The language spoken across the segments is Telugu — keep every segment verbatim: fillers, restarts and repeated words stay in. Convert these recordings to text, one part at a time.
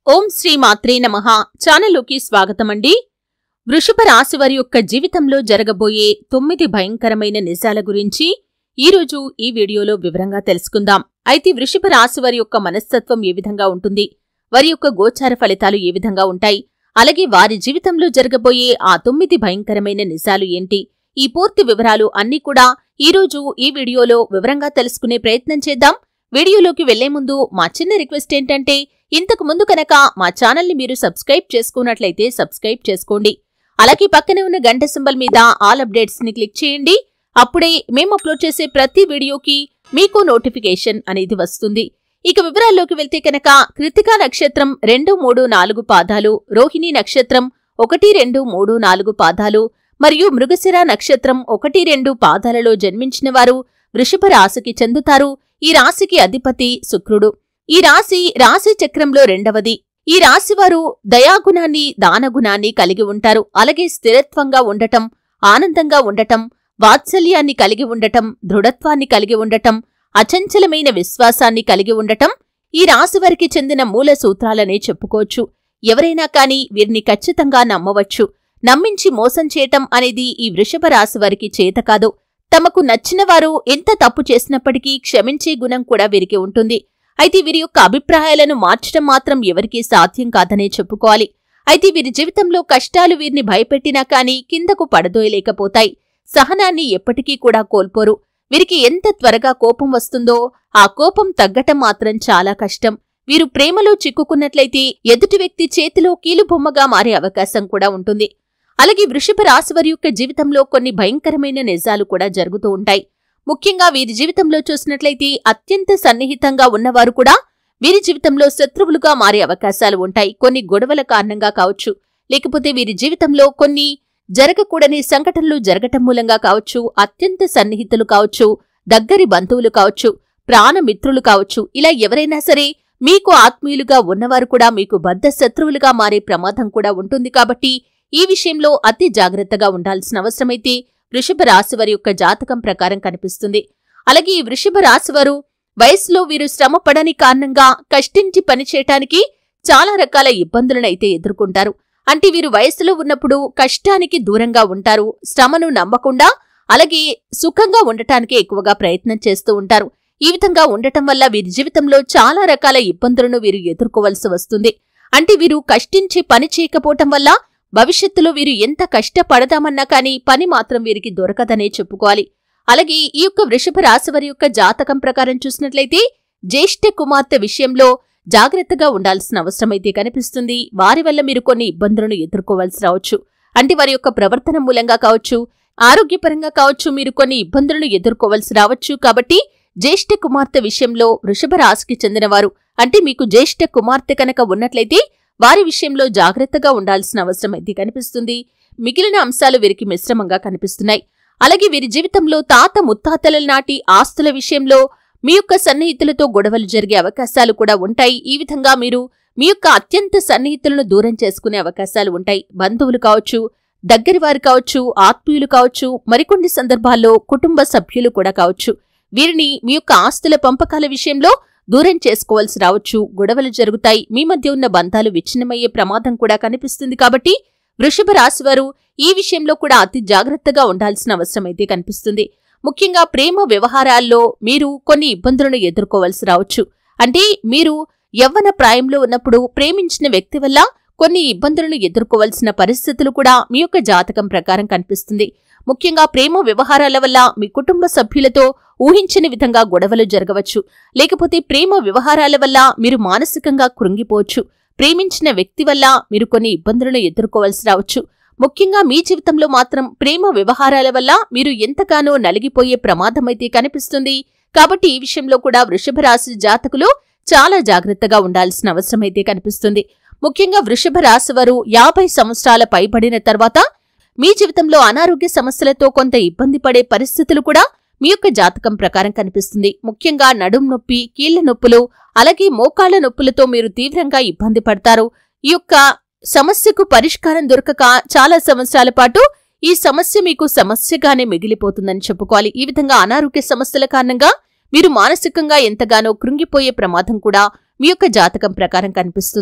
ఓం శ్రీ మాత్రే నమః ఛానల్లోకి స్వాగతమండి. వృషభ రాశి వారి యొక్క జీవితంలో జరగబోయే తొమ్మిది భయంకరమైన నిజాల గురించి ఈరోజు ఈ వీడియోలో వివరంగా తెలుసుకుందాం. అయితే వృషభ రాశి వారి యొక్క మనస్తత్వం ఏ విధంగా ఉంటుంది, వారి యొక్క గోచార ఫలితాలు ఏ విధంగా ఉంటాయి, అలాగే వారి జీవితంలో జరగబోయే ఆ తొమ్మిది భయంకరమైన నిజాలు ఏంటి, ఈ పూర్తి వివరాలు అన్నీ కూడా ఈరోజు ఈ వీడియోలో వివరంగా తెలుసుకునే ప్రయత్నం చేద్దాం. వీడియోలోకి వెళ్లే ముందు మా చిన్న రిక్వెస్ట్ ఏంటంటే, ఇంతకు ముందు కనుక మా ఛానల్ని మీరు సబ్స్క్రైబ్ చేసుకున్నట్లయితే సబ్స్క్రైబ్ చేసుకోండి. అలాగే పక్కనే ఉన్న గంట సింబల్ మీద ఆల్ అప్డేట్స్ ని క్లిక్ చేయండి. అప్పుడే మేము అప్లోడ్ చేసే ప్రతి వీడియోకి మీకు నోటిఫికేషన్ అనేది వస్తుంది. ఇక వివరాల్లోకి వెళ్తే కనుక కృతికా నక్షత్రం రెండు మూడు నాలుగు పాదాలు, రోహిణి నక్షత్రం ఒకటి రెండు మూడు నాలుగు పాదాలు మరియు మృగశిర నక్షత్రం ఒకటి రెండు పాదాలలో జన్మించిన వారు వృషభ రాశికి చెందుతారు. ఈ రాశికి అధిపతి శుక్రుడు. ఈ రాశి రాశి చక్రంలో రెండవది. ఈ రాశివారు దయాగుణాన్ని, దానగుణాన్ని కలిగి ఉంటారు. అలాగే స్థిరత్వంగా ఉండటం, ఆనందంగా ఉండటం, వాత్సల్యాన్ని కలిగి ఉండటం, దృఢత్వాన్ని కలిగి ఉండటం, అచంచలమైన విశ్వాసాన్ని కలిగి ఉండటం ఈ రాశివారికి చెందిన మూల సూత్రాలనే చెప్పుకోవచ్చు. ఎవరైనా కాని వీరిని ఖచ్చితంగా నమ్మవచ్చు. నమ్మించి మోసం చేయటం అనేది ఈ వృషభ రాశివారికి చేత కాదు. తమకు నచ్చిన వారు ఎంత తప్పు చేసినప్పటికీ క్షమించే గుణం కూడా వీరికి ఉంటుంది. అయితే వీరి యొక్క అభిప్రాయాలను మార్చడం మాత్రం ఎవరికీ సాధ్యం కాదనే చెప్పుకోవాలి. అయితే వీరి జీవితంలో కష్టాలు వీరిని భయపెట్టినా కాని కిందకు పడదోయలేకపోతాయి. సహనాన్ని ఎప్పటికీ కూడా కోల్పోరు. వీరికి ఎంత త్వరగా కోపం వస్తుందో ఆ కోపం తగ్గటం మాత్రం చాలా కష్టం. వీరు ప్రేమలో చిక్కుకున్నట్లయితే ఎదుటి వ్యక్తి చేతిలో కీలుబొమ్మగా మారే అవకాశం కూడా ఉంటుంది. అలాగే వృషభ రాశి వారి యొక్క జీవితంలో కొన్ని భయంకరమైన నిజాలు కూడా జరుగుతూ ఉంటాయి. ముఖ్యంగా వీరి జీవితంలో చూసినట్లయితే అత్యంత సన్నిహితంగా ఉన్నవారు కూడా వీరి జీవితంలో శత్రువులుగా మారే అవకాశాలు ఉంటాయి. కొన్ని గొడవల కారణంగా కావచ్చు, లేకపోతే వీరి జీవితంలో కొన్ని జరగకూడని సంఘటనలు జరగటం మూలంగా కావచ్చు, అత్యంత సన్నిహితులు కావచ్చు, దగ్గరి బంధువులు కావచ్చు, ప్రాణమిత్రులు కావచ్చు, ఇలా ఎవరైనా సరే మీకు ఆత్మీయులుగా ఉన్నవారు కూడా మీకు బద్ధ శత్రువులుగా మారే ప్రమాదం కూడా ఉంటుంది. కాబట్టి ఈ విషయంలో అతి జాగ్రత్తగా ఉండాల్సిన అవసరమైతే వృషభ రాశివారి యొక్క జాతకం ప్రకారం కనిపిస్తుంది. అలాగే ఈ వృషభ రాశివారు వయసులో వీరు శ్రమ పడని కారణంగా కష్టించి పనిచేయటానికి చాలా రకాల ఇబ్బందులనైతే ఎదుర్కొంటారు. అంటే వీరు వయసులో ఉన్నప్పుడు కష్టానికి దూరంగా ఉంటారు. శ్రమను నమ్మకుండా అలాగే సుఖంగా ఉండటానికి ఎక్కువగా ప్రయత్నం చేస్తూ ఉంటారు. ఈ విధంగా ఉండటం వల్ల వీరి జీవితంలో చాలా రకాల ఇబ్బందులను వీరు ఎదుర్కోవలసి వస్తుంది. అంటే వీరు కష్టించి పని చేయకపోవటం వల్ల భవిష్యత్తులో వీరు ఎంత కష్టపడదామన్నా కానీ పని మాత్రం వీరికి దొరకదనే చెప్పుకోవాలి. అలాగే ఈ యొక్క వృషభ రాశి వారి యొక్క జాతకం ప్రకారం చూసినట్లయితే జ్యేష్ఠ కుమార్తె విషయంలో జాగ్రత్తగా ఉండాల్సిన అవసరమైతే కనిపిస్తుంది. వారి వల్ల మీరు కొన్ని ఇబ్బందులను ఎదుర్కోవాల్సి రావచ్చు. అంటే వారి యొక్క ప్రవర్తన మూలంగా కావచ్చు, ఆరోగ్యపరంగా కావచ్చు, మీరు కొన్ని ఇబ్బందులను ఎదుర్కోవాల్సి రావచ్చు. కాబట్టి జ్యేష్ఠ కుమార్తె విషయంలో వృషభ రాశికి చెందినవారు అంటే మీకు జ్యేష్ఠ కుమార్తె కనుక ఉన్నట్లయితే వారి విషయంలో జాగ్రత్తగా ఉండాల్సిన అవసరం అయితే కనిపిస్తుంది. మిగిలిన అంశాలు వీరికి మిశ్రమంగా కనిపిస్తున్నాయి. అలాగే వీరి జీవితంలో తాత ముత్తాతల నాటి ఆస్తుల విషయంలో మీ యొక్క సన్నిహితులతో గొడవలు జరిగే అవకాశాలు కూడా ఉంటాయి. ఈ విధంగా మీరు మీ యొక్క అత్యంత సన్నిహితులను దూరం చేసుకునే అవకాశాలు ఉంటాయి. బంధువులు కావచ్చు, దగ్గరి వారు కావచ్చు, ఆత్మీయులు కావచ్చు, మరికొన్ని సందర్భాల్లో కుటుంబ సభ్యులు కూడా కావచ్చు. వీరిని మీ యొక్క ఆస్తుల పంపకాల విషయంలో దూరం చేసుకోవాల్సి రావచ్చు. గొడవలు జరుగుతాయి. మీ మధ్య ఉన్న బంధాలు విచ్ఛిన్నమయ్యే ప్రమాదం కూడా కనిపిస్తుంది. కాబట్టి వృషభ రాశివారు ఈ విషయంలో కూడా అతి జాగ్రత్తగా ఉండాల్సిన అవసరమైతే కనిపిస్తుంది. ముఖ్యంగా ప్రేమ వ్యవహారాల్లో మీరు కొన్ని ఇబ్బందులను ఎదుర్కోవాల్సి రావచ్చు. అంటే మీరు యవ్వన ప్రాయంలో ఉన్నప్పుడు ప్రేమించిన వ్యక్తి వల్ల కొన్ని ఇబ్బందులను ఎదుర్కోవాల్సిన పరిస్థితులు కూడా మీ యొక్క జాతకం ప్రకారం కనిపిస్తుంది. ముఖ్యంగా ప్రేమ వ్యవహారాల వల్ల మీ కుటుంబ సభ్యులతో ఊహించని విధంగా గొడవలు జరగవచ్చు. లేకపోతే ప్రేమ వ్యవహారాల వల్ల మీరు మానసికంగా కృంగిపోవచ్చు. ప్రేమించిన వ్యక్తి వల్ల మీరు కొన్ని ఇబ్బందులను ఎదుర్కోవాల్సి రావచ్చు. ముఖ్యంగా మీ జీవితంలో మాత్రం ప్రేమ వ్యవహారాల వల్ల మీరు ఎంతగానో నలిగిపోయే ప్రమాదమైతే కనిపిస్తుంది. కాబట్టి ఈ విషయంలో కూడా వృషభ రాశి జాతకులు చాలా జాగ్రత్తగా ఉండాల్సిన అవసరమైతే కనిపిస్తుంది. ముఖ్యంగా వృషభ రాశివారు యాభై సంవత్సరాల పైబడిన తర్వాత మీ జీవితంలో అనారోగ్య సమస్యలతో కొంత ఇబ్బంది పడే పరిస్థితులు కూడా మీ యొక్క జాతకం ప్రకారం కనిపిస్తుంది. ముఖ్యంగా నడుం నొప్పి, కీళ్ల నొప్పులు, అలాగే మోకాళ్ల నొప్పులతో మీరు తీవ్రంగా ఇబ్బంది పడతారు. ఈ యొక్క సమస్యకు పరిష్కారం దొరకక చాలా సంవత్సరాల పాటు ఈ సమస్య మీకు సమస్యగానే మిగిలిపోతుందని చెప్పుకోవాలి. ఈ విధంగా అనారోగ్య సమస్యల కారణంగా మీరు మానసికంగా ఎంతగానో కృంగిపోయే ప్రమాదం కూడా మీ యొక్క జాతకం ప్రకారం కనిపిస్తుంది.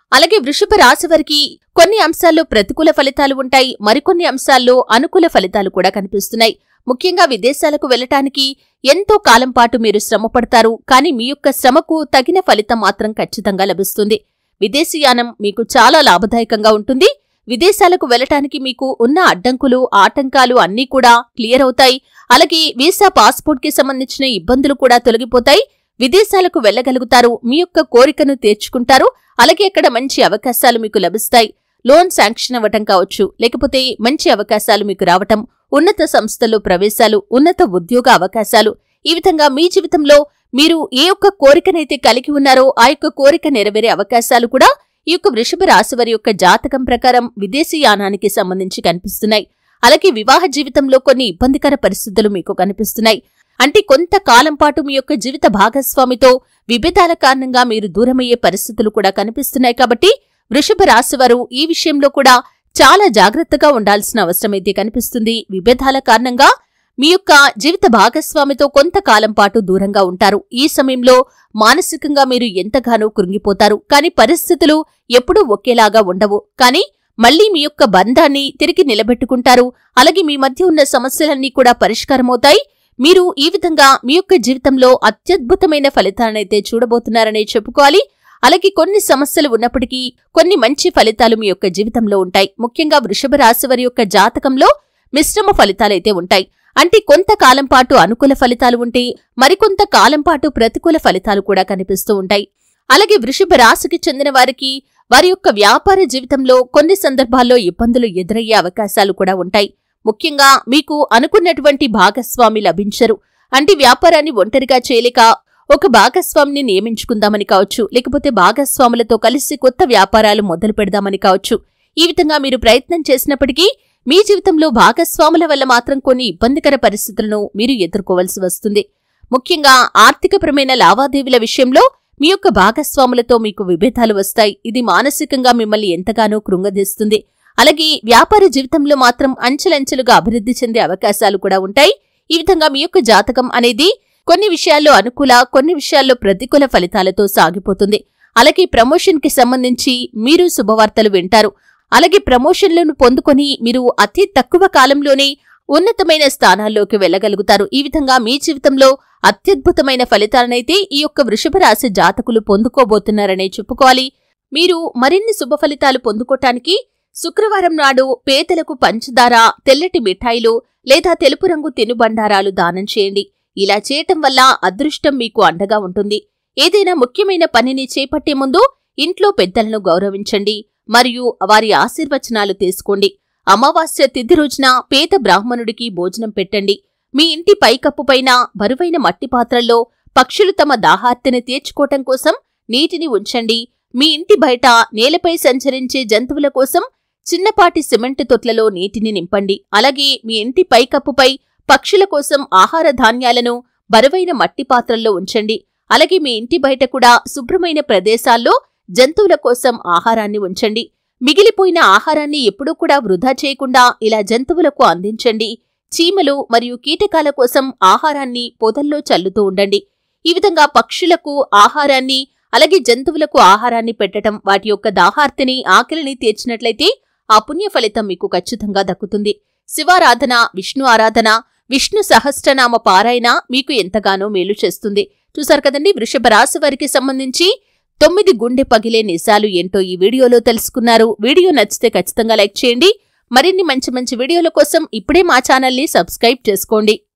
అలాగే వృషభ రాశి వారికి కొన్ని అంశాల్లో ప్రతికూల ఫలితాలు ఉంటాయి, మరికొన్ని అంశాల్లో అనుకూల ఫలితాలు కూడా కనిపిస్తున్నాయి. ముఖ్యంగా విదేశాలకు వెళ్లటానికి ఎంతో కాలం పాటు మీరు శ్రమ పడతారు, కానీ మీ యొక్క శ్రమకు తగిన ఫలితం మాత్రం ఖచ్చితంగా లభిస్తుంది. విదేశీయానం మీకు చాలా లాభదాయకంగా ఉంటుంది. విదేశాలకు వెళ్లటానికి మీకు ఉన్న అడ్డంకులు ఆటంకాలు అన్నీ కూడా క్లియర్ అవుతాయి. అలాగే వీసా పాస్పోర్ట్ కి సంబంధించిన ఇబ్బందులు కూడా తొలగిపోతాయి. విదేశాలకు వెళ్లగలుగుతారు, మీ యొక్క కోరికను తీర్చుకుంటారు. అలాగే అక్కడ మంచి అవకాశాలు మీకు లభిస్తాయి. లోన్ శాంక్షన్ అవ్వటం కావచ్చు, లేకపోతే మంచి అవకాశాలు మీకు రావటం, ఉన్నత సంస్థల్లో ప్రవేశాలు, ఉన్నత ఉద్యోగ అవకాశాలు, ఈ విధంగా మీ జీవితంలో మీరు ఏ ఒక్క కోరికనైతే కలిగి ఉన్నారో ఆ యొక్క కోరిక నెరవేరే అవకాశాలు కూడా ఈ యొక్క వృషభ రాశి వారి యొక్క జాతకం ప్రకారం విదేశీయానానికి సంబంధించి కనిపిస్తున్నాయి. అలాగే వివాహ జీవితంలో కొన్ని ఇబ్బందికర పరిస్థితులు మీకు కనిపిస్తున్నాయి. అంటే కొంతకాలం పాటు మీ యొక్క జీవిత భాగస్వామితో విభేదాల కారణంగా మీరు దూరమయ్యే పరిస్థితులు కూడా కనిపిస్తున్నాయి. కాబట్టి వృషభ రాశి వారు ఈ విషయంలో కూడా చాలా జాగ్రత్తగా ఉండాల్సిన అవసరమైతే కనిపిస్తుంది. విభేదాల కారణంగా మీ యొక్క జీవిత భాగస్వామితో కొంతకాలం పాటు దూరంగా ఉంటారు. ఈ సమయంలో మానసికంగా మీరు ఎంతగానో కృంగిపోతారు. కానీ పరిస్థితులు ఎప్పుడూ ఒకేలాగా ఉండవు. కానీ మళ్లీ మీ యొక్క బంధాన్ని తిరిగి నిలబెట్టుకుంటారు. అలాగే మీ మధ్య ఉన్న సమస్యలన్నీ కూడా పరిష్కారమవుతాయి. మీరు ఈ విధంగా మీ యొక్క జీవితంలో అత్యద్భుతమైన ఫలితాలనైతే చూడబోతున్నారనే చెప్పుకోవాలి. అలాగే కొన్ని సమస్యలు ఉన్నప్పటికీ కొన్ని మంచి ఫలితాలు మీ యొక్క జీవితంలో ఉంటాయి. ముఖ్యంగా వృషభ రాశి వారి యొక్క జాతకంలో మిశ్రమ ఫలితాలైతే ఉంటాయి. అంటే కొంతకాలం పాటు అనుకూల ఫలితాలు ఉంటే మరికొంత కాలం పాటు ప్రతికూల ఫలితాలు కూడా కనిపిస్తూ ఉంటాయి. అలాగే వృషభ రాశికి చెందిన వారికి వారి యొక్క వ్యాపార జీవితంలో కొన్ని సందర్భాల్లో ఇబ్బందులు ఎదురయ్యే అవకాశాలు కూడా ఉంటాయి. ముఖ్యంగా మీకు అనుకున్నటువంటి భాగస్వామి లభించరు. అంటే వ్యాపారాన్ని ఒంటరిగా చేయలేక ఒక భాగస్వామిని నియమించుకుందామని కావచ్చు, లేకపోతే భాగస్వాములతో కలిసి కొత్త వ్యాపారాలు మొదలు పెడదామని కావచ్చు. ఈ విధంగా మీరు ప్రయత్నం చేసినప్పటికీ మీ జీవితంలో భాగస్వాముల వల్ల మాత్రం కొన్ని ఇబ్బందికర పరిస్థితులను మీరు ఎదుర్కోవాల్సి వస్తుంది. ముఖ్యంగా ఆర్థికపరమైన లావాదేవీల విషయంలో మీ యొక్క భాగస్వాములతో మీకు విభేదాలు వస్తాయి. ఇది మానసికంగా మిమ్మల్ని ఎంతగానో కృంగదీస్తుంది. అలాగే వ్యాపార జీవితంలో మాత్రం అంచెలంచెలుగా అభివృద్ధి చెందే అవకాశాలు కూడా ఉంటాయి. ఈ విధంగా మీ యొక్క జాతకం అనేది కొన్ని విషయాల్లో అనుకూల, కొన్ని విషయాల్లో ప్రతికూల ఫలితాలతో సాగిపోతుంది. అలాగే ప్రమోషన్ కి సంబంధించి మీరు శుభవార్తలు వింటారు. అలాగే ప్రమోషన్లను పొందుకొని మీరు అతి తక్కువ కాలంలోనే ఉన్నతమైన స్థానాల్లోకి వెళ్లగలుగుతారు. ఈ విధంగా మీ జీవితంలో అత్యద్భుతమైన ఫలితాలనైతే ఈ యొక్క వృషభ రాశి జాతకులు పొందుకోబోతున్నారనే చెప్పుకోవాలి. మీరు మరిన్ని శుభ ఫలితాలు పొందుకోటానికి శుక్రవారం నాడు పేదలకు పంచదార, తెల్లటి మిఠాయిలు లేదా తెలుపు రంగు తినుబండారాలు దానం చేయండి. ఇలా చేయటం వల్ల అదృష్టం మీకు అండగా ఉంటుంది. ఏదైనా ముఖ్యమైన పనిని చేపట్టే ముందు ఇంట్లో పెద్దలను గౌరవించండి మరియు వారి ఆశీర్వచనాలు తీసుకోండి. అమావాస్య తిథి రోజున పేద బ్రాహ్మణుడికి భోజనం పెట్టండి. మీ ఇంటి పైకప్పు పైన బరువైన మట్టి పాత్రల్లో పక్షులు తమ దాహార్తిని తీర్చుకోవటం కోసం నీటిని ఉంచండి. మీ ఇంటి బయట నేలపై సంచరించే జంతువుల కోసం చిన్నపాటి సిమెంట్ తొట్లలో నీటిని నింపండి. అలాగే మీ ఇంటి పైకప్పుపై పక్షుల కోసం ఆహార ధాన్యాలను బరువైన మట్టి పాత్రల్లో ఉంచండి. అలాగే మీ ఇంటి బయట కూడా శుభ్రమైన ప్రదేశాల్లో జంతువుల కోసం ఆహారాన్ని ఉంచండి. మిగిలిపోయిన ఆహారాన్ని ఎప్పుడూ కూడా వృధా చేయకుండా ఇలా జంతువులకు అందించండి. చీమలు మరియు కీటకాల కోసం ఆహారాన్ని పొదల్లో చల్లుతూ ఉండండి. ఈ విధంగా పక్షులకు ఆహారాన్ని అలాగే జంతువులకు ఆహారాన్ని పెట్టడం వాటి యొక్క దాహార్తిని ఆకలిని తీర్చినట్లయితే ఆ పుణ్య ఫలితం మీకు ఖచ్చితంగా దక్కుతుంది. శివారాధన, విష్ణు ఆరాధన, విష్ణు సహస్రనామ పారాయణ మీకు ఎంతగానో మేలు చేస్తుంది. చూసారు కదండి, వృషభ రాశి వారికి సంబంధించి తొమ్మిది గుండె పగిలే నిజాలు ఏంటో ఈ వీడియోలో తెలుసుకున్నారు. వీడియో నచ్చితే ఖచ్చితంగా లైక్ చేయండి. మరిన్ని మంచి మంచి వీడియోల కోసం ఇప్పుడే మా ఛానల్ని సబ్స్క్రైబ్ చేసుకోండి.